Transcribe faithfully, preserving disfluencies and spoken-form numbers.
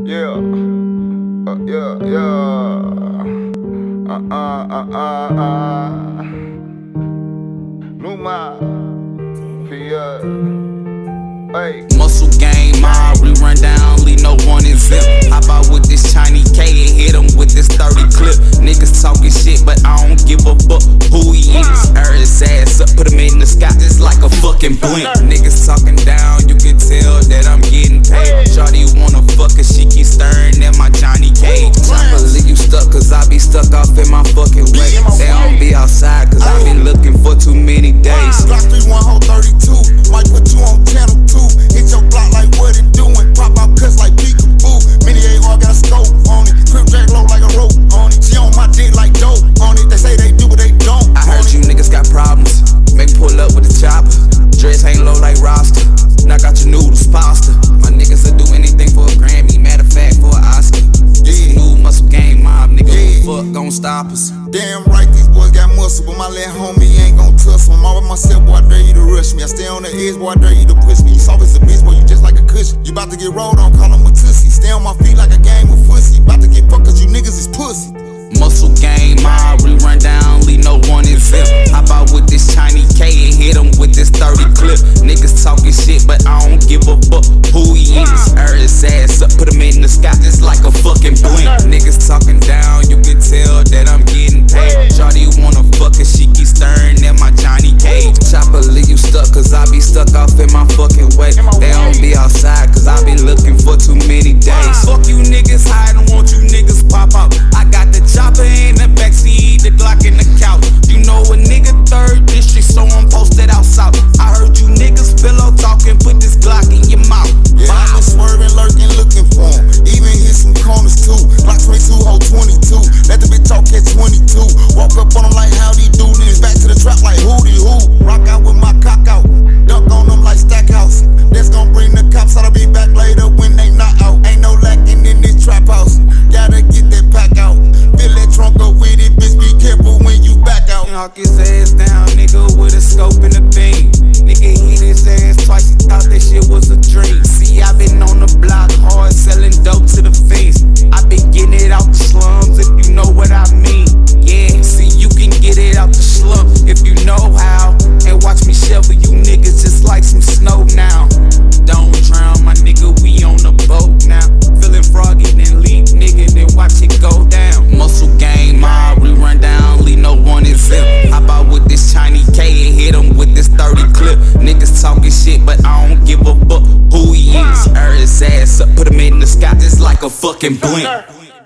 Yeah, uh, yeah, yeah. Uh, uh, uh, uh, uh. Numa, P S. Hey. Muscle gang mob, we run down, leave no one exempt. Hop out with this Chinese K and hit him with this thirty clip. Niggas talking shit, but I don't give a fuck who he is. Air his ass up, put him in the sky just like a fucking blimp. Niggas talking down, you can tell that I'm getting paid. Shawty wanna fuck her, she keep staring at my Johnny Cage. Tryna leave you stuck, cause I be stuck off in my fucking way. They don't be outside, cause I been looking for too many days. Glock three one hole thirty-two, might put you on channel two. Hit your block like what it doing, pop out cuts like peekaboo. Mini A R got a scope on it, crib jack low like a rope on it. She on my dick like dope on it, they say they do but they don't. I heard you niggas got problems, make pull up with the chopper. Dress hang low like roster, knock out your noodles, pasta. My niggas will do anything for a Grammy, matter of fact for an Oscar. This yeah. New muscle gang mob, nigga, yeah. Fuck gon' stop us. Damn right, these boys got muscle, but my little homie ain't gon' tussle. I'm all by myself, boy, I dare you to rush me. I stay on the edge, boy, I dare you to push me. You soft as a bitch, boy, you just like a cushion. You bout to get rolled on, call him a tussy. Stay on my feet like a game of fussy. Bout to get fucked cause you niggas is pussy. Muscle gang mob, we run down, leave no one exempt. Hop out with this Chinese K and hit him with this thirty clip. Niggas talking shit, but I don't give a fuck who he is. Air his ass up, put him in the sky just like a fucking blimp. Niggas talking down, you can tell that I'm getting paid. Shawty wanna fuck her, she keep staring at my Johnny Cage. Chopper leave you stuck, cause I be stuck off in my fucking way. They don't be outside, cause I be looking for too many days. Fuck you niggas hiding, want you niggas pop out. I got the chopper in the backseat, the Glock in the couch. You know a nigga third district, so I'm posted out south. I heard you niggas pillow talking, put this Glock in your mouth. Yeah, I been swerving, lurking, looking for him. Even hit some corners too. Glock twenty-two, hole twenty-two. Let the bitch talk at twenty-two. Walk up on him like howdy do, then it's back to the trap like hootie hoo. Rock out with my cock out, dunk on them like Stackhouse. That's gon' bring the cops out, I'll be back later when they not out. Ain't no lacking in this trap house. Gotta get that pack out. Fill that trunk up with it, bitch, be careful when you back out. Knock his ass down, nigga, with a scope and a beam. Nigga hit his ass twice, he thought that shit was a dream. See, I been on the block hard, selling dope to the fiends. I been getting it out the slums, if you know what I mean. Yeah, see, you can get it out the slum if you know how. And watch me shovel you niggas just like some snow now. Don't drown, my nigga, we on the boat now. Feeling froggy, then leap, nigga, then watch it go down. Muscle gang mob, we run down, leave no one exempt. Hop out with this Chinese K and hit him with this thirty clip. Niggas talking shit, but I don't give a fuck who he is. Air his ass up, put him in the sky just like a fucking blimp.